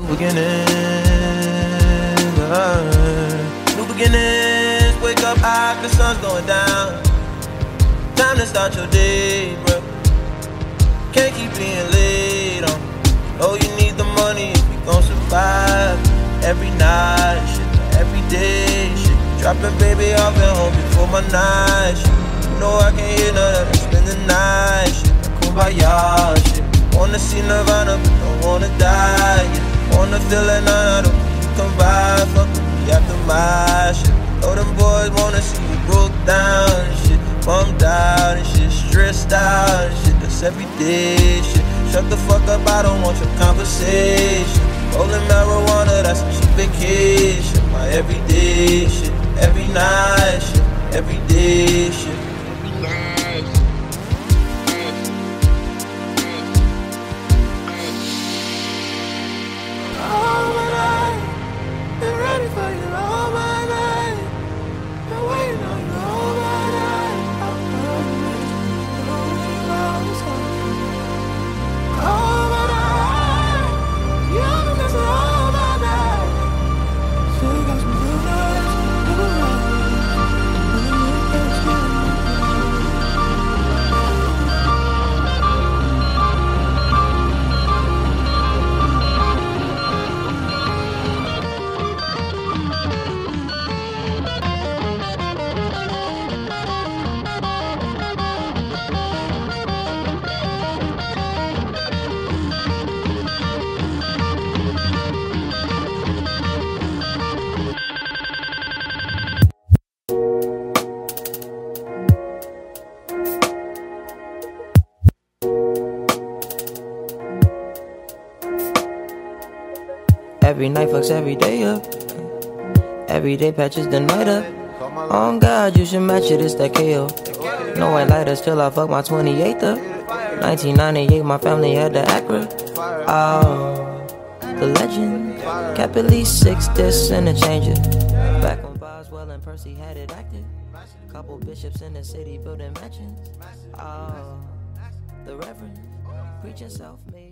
New beginnings, wake up high, the sun's going down. Time to start your day, bro. Can't keep being late on. Oh, you need the money if you gon' survive. Every night, shit, every day, shit. Dropping baby off at home before my night, shit. You know I can't hear none of that, spend the night, shit. Kumbaya, shit. Wanna see Nirvana, but don't wanna die, yeah. Wanna feel like none of them, you come by, fuck with me after my shit. Oh, them boys wanna see you broke down and shit, bummed out and shit, stressed out and shit. That's everyday shit. Shut the fuck up, I don't want your conversation. Rolling marijuana, that's some cheap vacation. My everyday shit, every night shit, everyday shit. All my life, been ready for you all my life. Been waiting on you all my life. All my life, you been missing all my life. Still got some good nights, good Every night fucks every day up. Every day patches the night up. On God, you should match it, it's that KO. No white lighters till I fuck my 28th up. 1998, my family had the Acura. Oh, the legend. Kept at least 6 discs and a changer. Back when Boswell and Percy had it active. Couple bishops in the city building mansions. Oh, the Reverend preaching self-made.